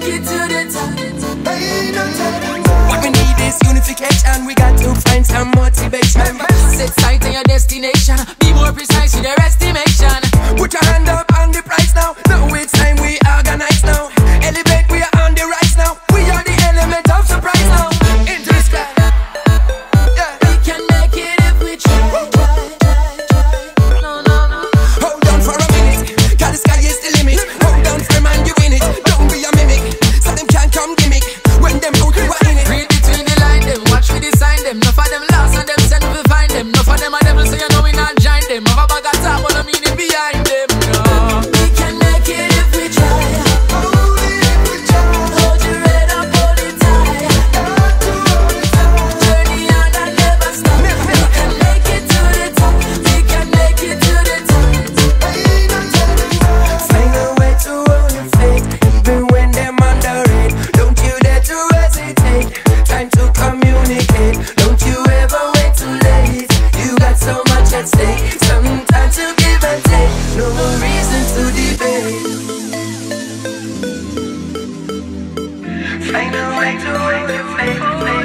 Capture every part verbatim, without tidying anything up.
make it to the top. What we need is unification. We got to find some motivation. Set sight on your destination. Be more precise with your estimation. Put your hand up on the price now. Now it's time we organize now. Elevate, we are on the rise now. We are the element of surprise now. Into the sky. Yeah. We can make it if we try, try, try, try. No, no, no. Hold on for a minute, cause the sky is the limit. Hold on firm and you win it. Don't be a mimic, so them can't come gimmick. When them out you are in it. Read between the line them, watch me design them. Enough of them lost and them send we find them. Enough of them are devils, so you know we not join them. Have a bag of top, but I mean it behind them. No. We can make it if we try. Hold your head up, hold it tight. Journey on and never stop. We can make it to the top. We can make it to the top. Find a way to hold your faith, even when them under it. Don't you dare to hesitate. Time to communicate. Don't you ever wait too late. You got so much at stake. Some time to give and take. No reason to debate. Find a way to hold your faith.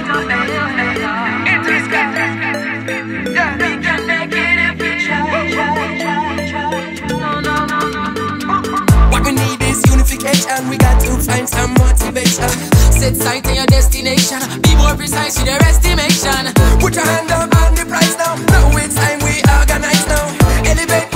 Into the sky. Yeah. We can make it if we try, try, try, try. No, no, no, no, no. What we need is unification. We got to find some motivation. Set sight on your destination. Be more precise with your estimation. Put your hand up on the price now. Now it's time we organize now. Elevate.